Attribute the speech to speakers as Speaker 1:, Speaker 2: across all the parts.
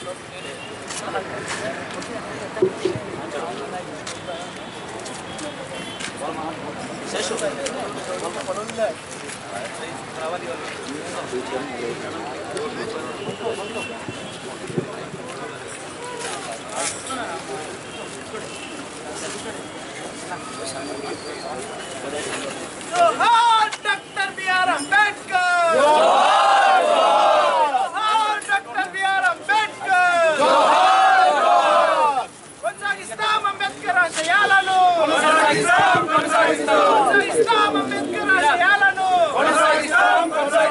Speaker 1: जोहार doctor B R. Ambedkar. जोहार जोहार डॉक्टर बी.आर. अम्बेडकर. जोहार जोहार కొనసాగిస్తాం అంబేద్కర్ ఆశయాలను కొనసాగిస్తాం అంబేద్కర్ ఆశయాలను కొనసాగిస్తాం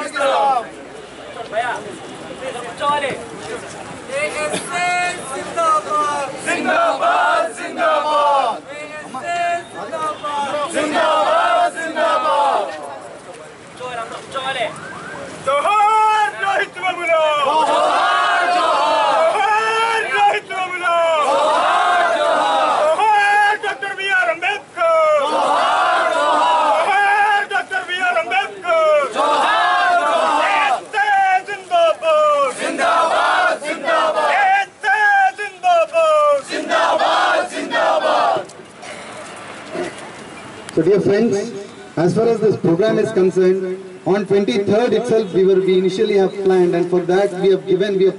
Speaker 1: భయ్యా కూర్చోవాలి ఏఎస్ఏ జిందాబాద్ జిందాబాద్ జిందాబాద్ ఏఎస్ఏ జిందాబాద్ జిందాబాద్ జిందాబాద్ కూర్చోవాలి జోహార్ రోహిత్ బాబులో జోహార్ జోహార్ రోహిత్ బాబులో జోహార్ జోహార్ డాక్టర్ బి.ఆర్. అంబేద్కర్ జోహార్ జోహార్ డాక్టర్ బి.ఆర్. అంబేద్కర్ జోహార్ జోహార్ జిందాబాద్ జిందాబాద్ జిందాబాద్ జిందాబాద్ జిందాబాద్ జిందాబాద్.
Speaker 2: So dear friends, as far as this program is concerned, on 23rd itself we initially have planned, and for that we have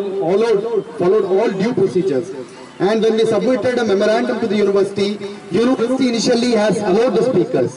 Speaker 2: followed all due procedures. And when we submitted a memorandum to the university initially has allowed the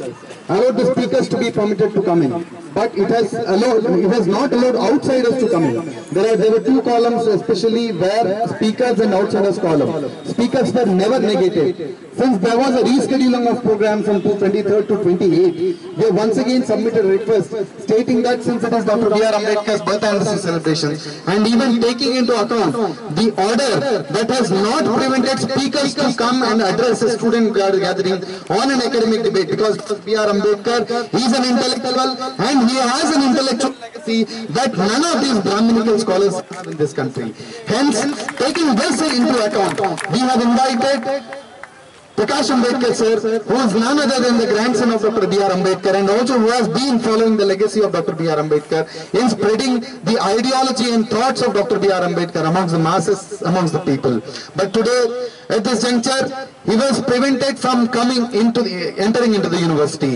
Speaker 2: speakers to be permitted to come in, but it has not allowed outsiders to come in. There were two columns especially where speakers and outsiders column. Speakers were never negated. Since there was a rescheduling of programs from 23rd to 28th, we have once again submitted a request stating that since it is Dr. B.R. Ambedkar's birth anniversary celebration, and even taking into account the order that has not prevented speakers to come and address a student gathering on an academic debate, because B.R. Ambedkar is an intellectual and he has an intellectual legacy that none of these Brahminical scholars have in this country. Hence, taking this into account, we have invited Prakash Ambedkar sir, who is none other than the grandson of Dr. B.R. Ambedkar, and also who has been following the legacy of Dr. B.R. Ambedkar in spreading the ideology and thoughts of Dr. B.R. Ambedkar amongst the masses, amongst the people. But today, at this juncture, he was prevented from entering into the university.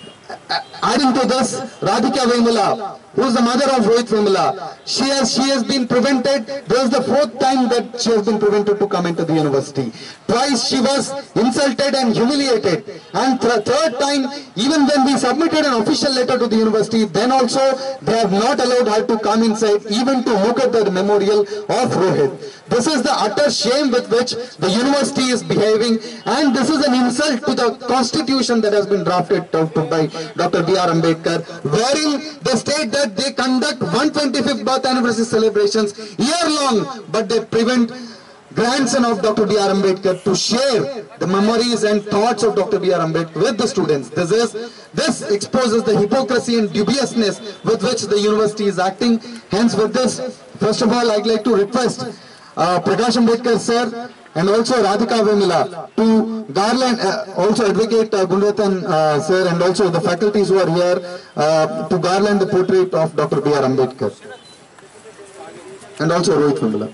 Speaker 2: Adding to this, Radhika Vemula, who is the mother of Rohit Vemula, she has been prevented. This is the fourth time that she has been prevented to come into the university. Twice she was insulted and humiliated, and third time, even when we submitted an official letter to the university, then also they have not allowed her to come inside, even to look at the memorial of Rohit. This is the utter shame with which the university is behaving, and this is an insult to the constitution that has been drafted by Dr. B.R. Ambedkar, wherein they state that they conduct 125th birth anniversary celebrations year long, but they prevent grandson of Dr. B.R. Ambedkar to share the memories and thoughts of Dr. B.R. Ambedkar with the students. This exposes the hypocrisy and dubiousness with which the university is acting. Hence, with this, first of all, I'd like to request Prakash Ambedkar sir and also Radhika Vemula to garland, also Advocate Gunrathan sir, and also the faculties who are here to garland the portrait of Dr. B.R. Ambedkar, and also Rohit Vemula.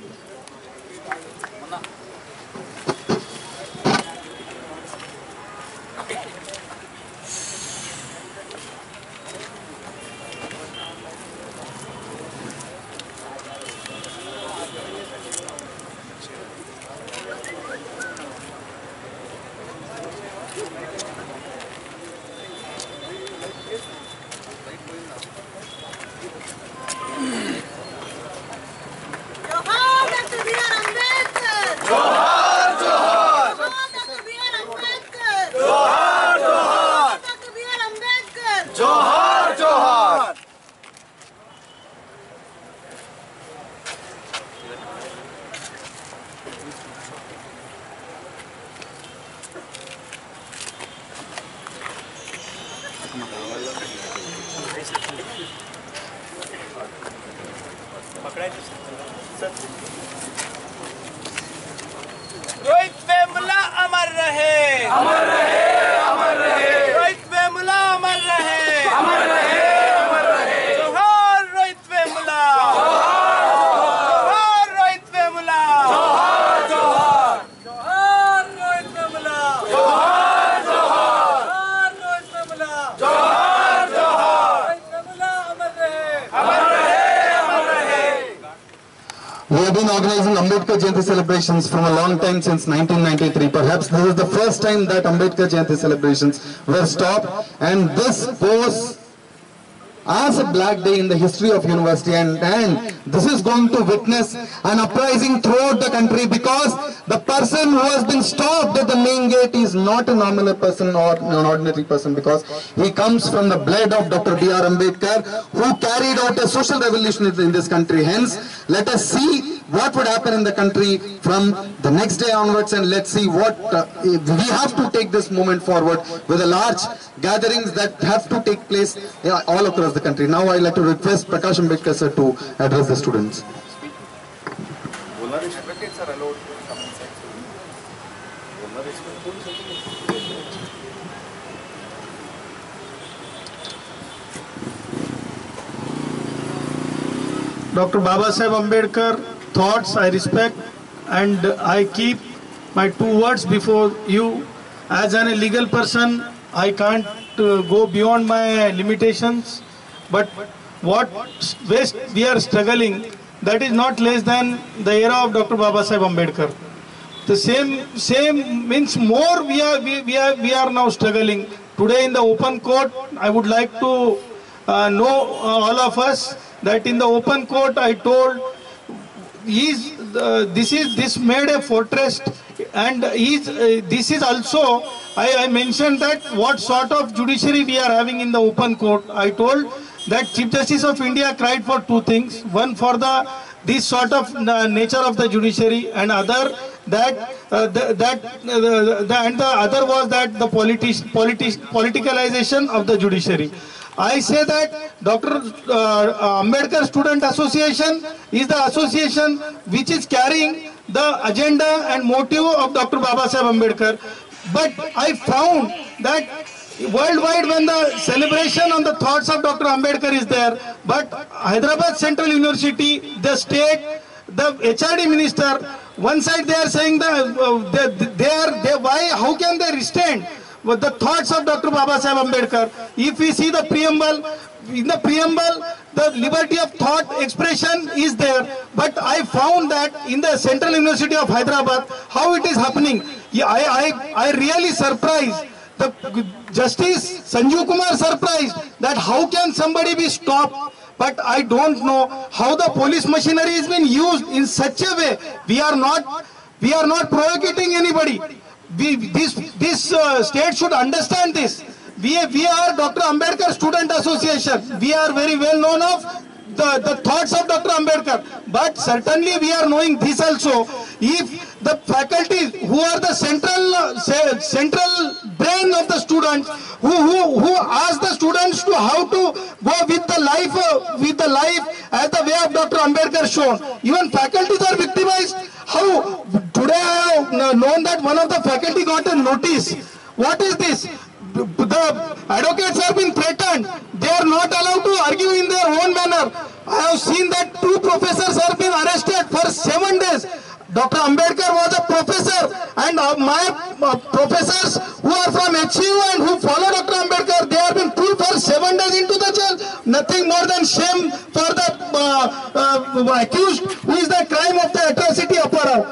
Speaker 1: Rohit Vemula अमर रहे, अमर रहे, अमर रहे। रोहित वेमुला अमर रहे, अमर रहे, अमर रहे। जोहार रोहित वेमुला, जोहार Rohit Vemula.
Speaker 2: We have been organizing Ambedkar Jayanti celebrations from a long time, since 1993. Perhaps this is the first time that Ambedkar Jayanti celebrations were stopped, and this goes as a black day in the history of university, and this is going to witness an uprising throughout the country, because the person who has been stopped at the main gate is not a nominal person or an ordinary person, because he comes from the blood of Dr. B.R. Ambedkar, who carried out a social revolution in this country. Hence, let us see what would happen in the country from the next day onwards, and let's see what we have to take this movement forward with a large gatherings that have to take place all across the country. Now I like to request Prakash Ambedkar sir to address the students.
Speaker 3: Dr. Babasaheb Ambedkar thoughts I respect, and I keep my 2 words before you. As an legal person, I can't go beyond my limitations, but what we are struggling, that is not less than the era of Dr. Babasaheb Ambedkar. The same means more we are now struggling. Today in the open court, I would like to know all of us that in the open court I told this made a fortress, and this is also I mentioned that what sort of judiciary we are having in the open court. I told that Chief Justice of India cried for 2 things: one for this sort of nature of the judiciary, and other that and the other was that the politicalization of the judiciary. I say that Dr. Ambedkar Student Association is the association which is carrying the agenda and motive of Dr. Babasaheb Ambedkar. But I found that worldwide, when the celebration on the thoughts of Dr. Ambedkar is there, but Hyderabad Central University, the state, the HRD minister, one side they are saying that how can they restrain with the thoughts of Dr. Babasaheb Ambedkar? If we see the preamble, in the preamble, the liberty of thought expression is there. But I found that in the Central University of Hyderabad, how it is happening. Yeah, I really surprised. The Justice Sanjeev Kumar surprised that how can somebody be stopped. But I don't know how the police machinery is being used in such a way. We are not provocating anybody. This state should understand this. We are Dr. Ambedkar Student Association. We are very well known of the thoughts of Dr. Ambedkar. But certainly we are knowing this also. If the faculty who are the central brain of the students, who ask the students to how to go with the life as the way of Dr. Ambedkar shown, even faculties are victimized. How today I have known that one of the faculty got a notice. What is this? The advocates have been threatened. They are not allowed to argue in their own manner. I have seen that 2 professors have been arrested for 7 days. Dr. Ambedkar was a professor, and my professors who are from HU and who follow Dr. Ambedkar, they have been pulled for 7 days into the jail. Nothing more than shame for the accused, who is the crime of the atrocity of Parao.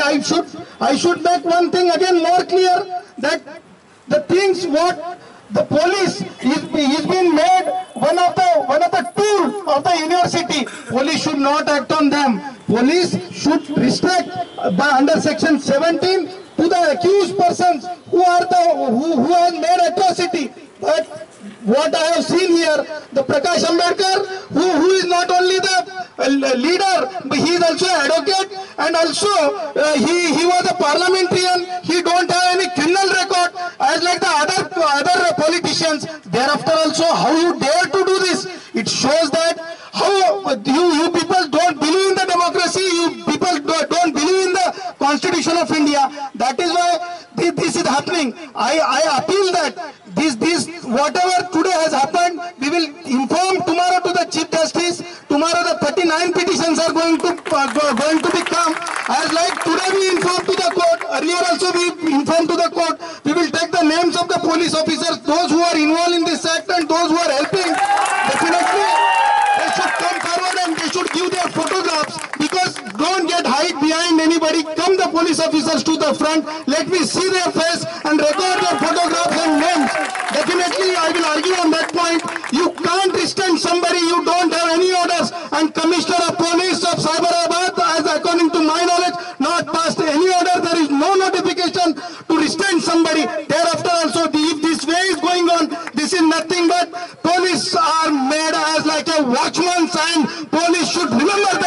Speaker 3: I should make one thing again more clear, that the things what the police is being made one of the tool of the university. Police should not act on them. Police should restrict by under section 17 to the accused persons who have made atrocity. But what I have seen here, the Prakash Ambedkar, who is not only the leader, but he is also an advocate, and also he was a parliamentarian. He don't have any criminal record as like the other politicians. Thereafter also, how you dare to do this? It shows that how you people don't believe in the democracy. You people don't believe in the Constitution of India. That is why this is happening. I appeal that this whatever today has happened, we will inform tomorrow to the Chief Justice. Tomorrow the 39 petitions are going to become, as like today we informed to the court, earlier also we informed to the court. We will take the names of the police officers, those who are involved in this act and those who are helping. Definitely they should come forward and they should give their photographs, because don't the police officers to the front. Let me see their face and record their photographs and names. Definitely, I will argue on that point. You can't restrain somebody you don't have any orders. And Commissioner of Police of Cyberabad, as according to my knowledge, not passed any order. There is no notification to restrain somebody. Thereafter also, if this way is going on, this is nothing but police are made as like a watchman's, and police should remember